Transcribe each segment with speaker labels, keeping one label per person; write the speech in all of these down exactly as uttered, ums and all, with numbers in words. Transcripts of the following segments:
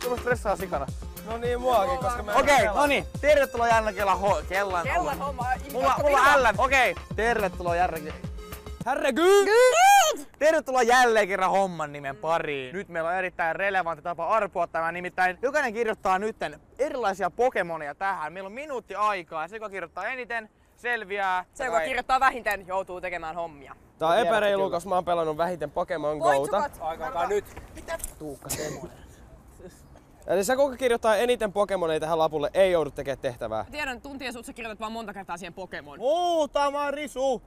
Speaker 1: Mua stressaa sikana.
Speaker 2: No niin, muakin, koska mä en
Speaker 1: Okei, okay, no niin. Tervetuloa jälleen kellan ho... Kellan,
Speaker 3: Kellan homma.
Speaker 1: Mulla, mulla ällän. Okei. Okay. Tervetuloa jälleen.
Speaker 2: Herregud!
Speaker 1: Tervetuloa jälleen kerran homman nimen pariin. Nyt meillä on erittäin relevantti tapa arpoa tämä, nimittäin jokainen kirjoittaa nytten erilaisia Pokemonia tähän. Meillä on minuutti aikaa ja se, joka kirjoittaa eniten, selviää.
Speaker 3: Se, joka kirjoittaa vähiten, joutuu tekemään hommia.
Speaker 2: Tää on epäreilu, koska mä oon pelannut vähiten Pokemon Gouta.
Speaker 3: Aika nyt.
Speaker 1: Mitä? Tuukka semmonen.
Speaker 2: Eli se, kuka kirjoittaa eniten Pokemoneja tähän lapulle, ei joudu tekemään tehtävää.
Speaker 3: Mä tiedän, tuntien sut sä kirjoitat vaan monta kertaa siihen Pokemon.
Speaker 1: Muutama risu!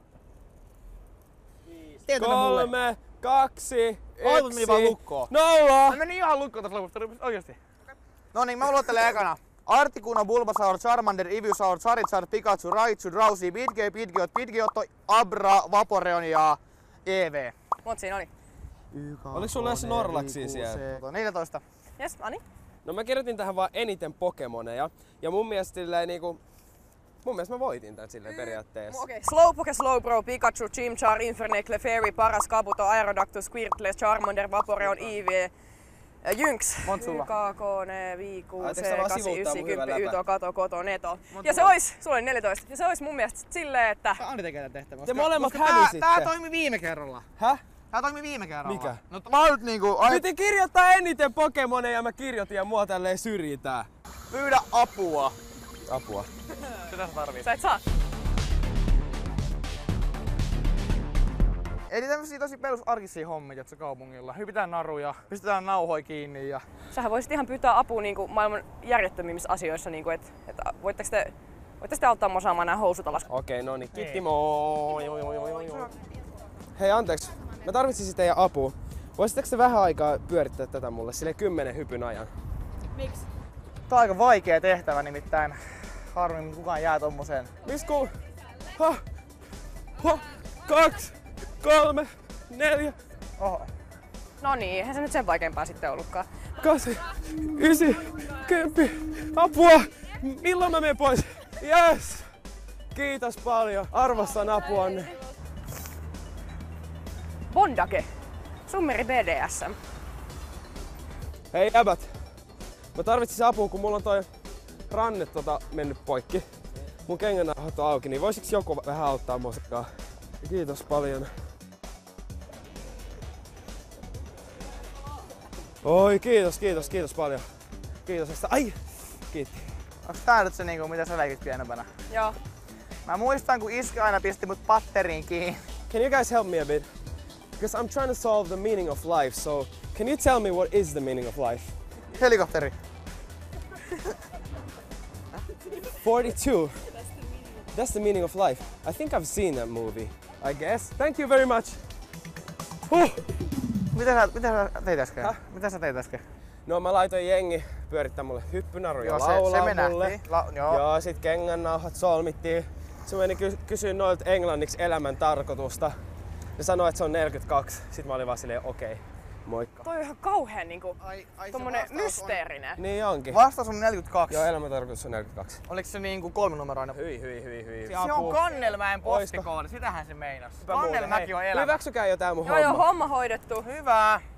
Speaker 2: Kolme, kaksi,
Speaker 1: Aivot meni vaan lukkoon.
Speaker 2: Nolla!
Speaker 1: Mä meni ihan lukkoon tässä lopussa, oikeesti. No niin, mä luottelen ekana. Articuno, Bulbasaur, Charmander, Ivysaur, Charizard, Pikachu, Raichu, Drowsy, Pidgey, Pidgeot, Pidgeotto, Abra, Vaporeon ja E V.
Speaker 3: Mut siinä oli.
Speaker 2: Oliko sulla edes Snorlaxia siellä?
Speaker 1: neljätoista.
Speaker 3: Jes, Ani?
Speaker 2: No mä kirjoitin tähän vaan eniten Pokemoneja. Ja mun mielestä silleen niinku... Mun mielestä mä voitin tän silleen periaatteessa.
Speaker 3: Okei. Okay. Slowpoke, Slowbro, Pikachu, Chimchar, Infernape, Clefairy, Paras, Kabuto, Aerodactyl, Squirtle, Charmander, Vaporeon, Eevee, Jynx,
Speaker 1: Monta sulla?
Speaker 3: K, K, N, Viku,
Speaker 2: Ai,
Speaker 3: C,
Speaker 2: teks sä vaan
Speaker 3: kahdeksan,
Speaker 2: sivuuttaa mun
Speaker 3: yhdeksän,
Speaker 2: hyvän
Speaker 3: kymmenen,
Speaker 2: läpän?
Speaker 3: Yto, Kato, Koto, Neto.
Speaker 1: Monta
Speaker 3: Ja se
Speaker 1: sulla?
Speaker 3: ois, sulla oli neljätoista, ja se ois mun mielestä silleen, että...
Speaker 1: Anni tekee tämän tehtävän.
Speaker 2: Te molemmat
Speaker 1: koska
Speaker 2: hävisitte.
Speaker 1: Tää, tää toimi viime kerralla.
Speaker 2: Häh?
Speaker 1: Tää toimi viime kerralla.
Speaker 2: Mikä?
Speaker 1: No mä oon nyt niinku... Ai...
Speaker 2: Piti kirjoittaa eniten Pokemoneja ja mä kirjoitin ja mua tälleen syrjitään.
Speaker 1: Pyydä apua.
Speaker 2: Apua.
Speaker 1: Sitä sä tarvit.
Speaker 3: Sä et saa.
Speaker 1: Eli tämmösiä tosi perusarkisia hommia, jotka kaupungilla. Hypitään naruja, pistetään nauhoja kiinni ja...
Speaker 3: Sähän voisit ihan pyytää apua niinku maailman järjettömimmissä asioissa, niinku, että et, voitteko te, voitteko te auttaa mua saamaan nää housut alas?
Speaker 2: Okei, no niin, kiitti moi. Hei, anteeksi. Mä tarvitsisin teidän apua. Voisitteko te vähän aikaa pyörittää tätä mulle sille kymmenen hypyn ajan?
Speaker 3: Miksi?
Speaker 1: Tää on aika vaikea tehtävä nimittäin. Harmi, kukaan jää tommoseen.
Speaker 2: Miss ku... Ha! Ha! Kaksi! Kolme! Neljä!
Speaker 1: Oho.
Speaker 3: No niin, eihän se nyt sen vaikeampaa sitten ollutkaan.
Speaker 2: Kasi! Ysi! Kymppi! Apua! Milloin mä menen pois? Yes! Kiitos paljon. Arvostan apuanne.
Speaker 3: Bondage. Summeri B D S M.
Speaker 2: Hei jäbät. Mä tarvitsisin apua, kun mulla on toi ranne tota mennyt poikki. Mun kengännauhat on auki, niin voisiks joku vähän auttaa musiikkaa? Kiitos paljon. Oi, kiitos, kiitos, kiitos paljon. Kiitos, että... Ai! Kiitti.
Speaker 1: Onks tää nyt se niinku, mitä sä leikit pienempänä?
Speaker 3: Joo.
Speaker 1: Mä muistan, kun iskä aina pisti mut patteriin kiinni.
Speaker 2: Can you guys help me a bit? Because I'm trying to solve the meaning of life, so can you tell me what is the meaning of life?
Speaker 1: Helikopteri.
Speaker 2: forty-two. That's the meaning of life. I think I've seen that movie. I guess. Thank you very much. Huh.
Speaker 1: Mitä sä, mitä sä teit äsken?
Speaker 2: Häh?
Speaker 1: Mitä sä teit äsken?
Speaker 2: No mä laitoin jengi pyörittää mulle hyppynaruja
Speaker 1: Joo, se-
Speaker 2: laulaa
Speaker 1: se me
Speaker 2: mulle.
Speaker 1: nähtiin. La- joo.
Speaker 2: joo, sit kengännauhat solmittiin. Se meni ky- kysyä noilta englanniksi elämän tarkoitusta. Ne sanoi, että se on neljäkymmentäkaksi. Sit mä olin vaan silleen, okei, okay, moikka.
Speaker 3: Toi on ihan kauhean niinku,
Speaker 1: Ai, ai, se
Speaker 3: tommonen
Speaker 1: vastaus on-
Speaker 3: mysteerinen.
Speaker 2: Niin onkin.
Speaker 1: Vastaus on neljäkymmentäkaksi.
Speaker 2: Joo, elämän tarkoitus on neljäkymmentäkaksi.
Speaker 1: Oliko se niinku kolminumeroinen?
Speaker 2: Hyi, hyi, hyi, hyi.
Speaker 1: Se on Kannelmäen postikoodi, sitähän se meinas.
Speaker 2: Hyvä muuten.
Speaker 1: Kannelmäki on
Speaker 2: Hei,
Speaker 1: elämä.
Speaker 2: hyväksykää jo tää mun
Speaker 3: Joo joo,
Speaker 2: homma.
Speaker 3: homma hoidettu.
Speaker 1: Hyvä.